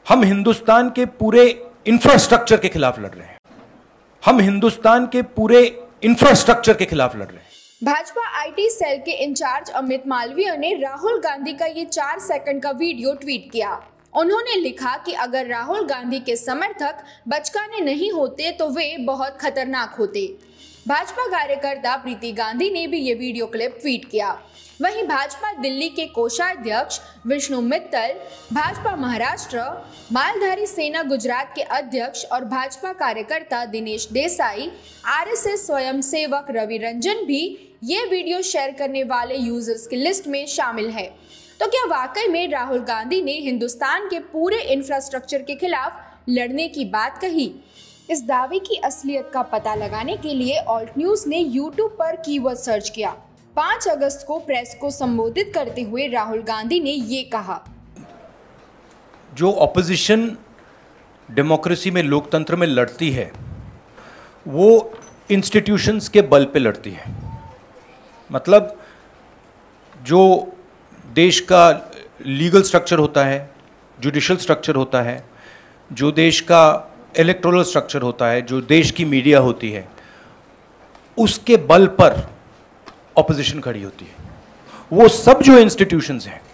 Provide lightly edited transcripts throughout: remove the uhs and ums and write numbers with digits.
हम हिंदुस्तान के पूरे इंफ्रास्ट्रक्चर के खिलाफ लड़ रहे हैं। हम हिंदुस्तान के पूरे इंफ्रास्ट्रक्चर के खिलाफ लड़ रहे हैं। भाजपा आईटी सेल के इंचार्ज अमित मालवीय ने राहुल गांधी का ये 4 सेकंड का वीडियो ट्वीट किया। उन्होंने लिखा कि अगर राहुल गांधी के समर्थक बचकाने नहीं होते तो वे बहुत खतरनाक होते। भाजपा कार्यकर्ता प्रीति गांधी ने भी ये वीडियो क्लिप ट्वीट किया। वहीं भाजपा दिल्ली के कोषाध्यक्ष विष्णु मित्तल, भाजपा महाराष्ट्र, मालधारी सेना गुजरात के अध्यक्ष और भाजपा कार्यकर्ता दिनेश देसाई, आरएसएस स्वयंसेवक रवि रंजन भी ये वीडियो शेयर करने वाले यूजर्स की लिस्ट में शामिल है। तो क्या वाकई में राहुल गांधी ने हिंदुस्तान के पूरे इंफ्रास्ट्रक्चर के खिलाफ लड़ने की बात कही? इस दावे की असलियत का पता लगाने के लिए ऑल्ट न्यूज ने यूट्यूब पर कीवर्ड सर्च किया। 5 अगस्त को प्रेस को संबोधित करते हुए राहुल गांधी ने ये कहा, जो ऑपोजिशन डेमोक्रेसी में, लोकतंत्र में लड़ती है वो इंस्टीट्यूशंस के बल पे लड़ती है। मतलब जो देश का लीगल स्ट्रक्चर होता है, जुडिशल स्ट्रक्चर होता है, जो देश का इलेक्टोरल स्ट्रक्चर होता है, जो देश की मीडिया होती है, उसके बल पर ऑपोजिशन खड़ी होती है। वो सब जो इंस्टीट्यूशंस हैं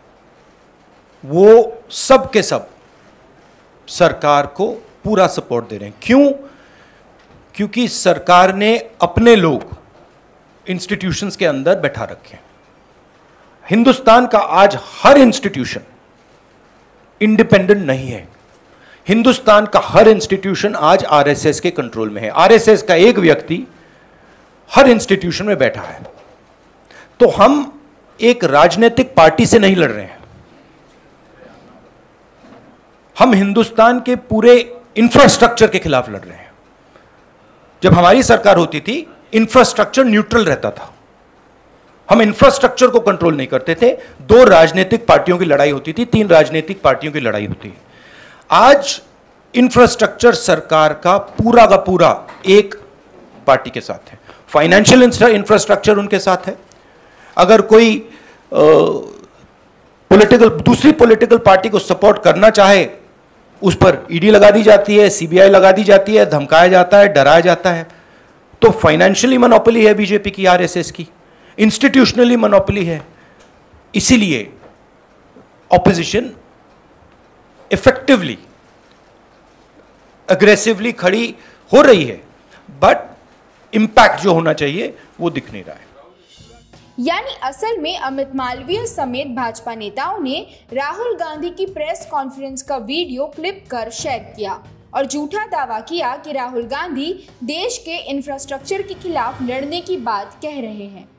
वो सब के सब सरकार को पूरा सपोर्ट दे रहे हैं। क्यों? क्योंकि सरकार ने अपने लोग इंस्टीट्यूशंस के अंदर बैठा रखे हैं। हिंदुस्तान का आज हर इंस्टीट्यूशन इंडिपेंडेंट नहीं है। हिंदुस्तान का हर इंस्टीट्यूशन आज आरएसएस के कंट्रोल में है। आरएसएस का एक व्यक्ति हर इंस्टीट्यूशन में बैठा है। तो हम एक राजनीतिक पार्टी से नहीं लड़ रहे हैं, हम हिंदुस्तान के पूरे इंफ्रास्ट्रक्चर के खिलाफ लड़ रहे हैं। जब हमारी सरकार होती थी, इंफ्रास्ट्रक्चर न्यूट्रल रहता था। हम इंफ्रास्ट्रक्चर को कंट्रोल नहीं करते थे। 2 राजनीतिक पार्टियों की लड़ाई होती थी, 3 राजनीतिक पार्टियों की लड़ाई होती है। आज इंफ्रास्ट्रक्चर सरकार का पूरा एक पार्टी के साथ है। फाइनेंशियल इंफ्रास्ट्रक्चर उनके साथ है। अगर कोई दूसरी पॉलिटिकल पार्टी को सपोर्ट करना चाहे, उस पर ईडी लगा दी जाती है, सीबीआई लगा दी जाती है, धमकाया जाता है, डराया जाता है। तो फाइनेंशियली मोनोपोली है बीजेपी की, आरएसएस की, इंस्टीट्यूशनली मोनोपोली है। इसीलिए ऑपोजिशन इफेक्टिवली, अग्रेसिवली खड़ी हो रही है, बट इंपैक्ट जो होना चाहिए वो दिख नहीं रहा है। यानी असल में अमित मालवीय समेत भाजपा नेताओं ने राहुल गांधी की प्रेस कॉन्फ्रेंस का वीडियो क्लिप कर शेयर किया और झूठा दावा किया कि राहुल गांधी देश के इंफ्रास्ट्रक्चर के खिलाफ लड़ने की बात कह रहे हैं।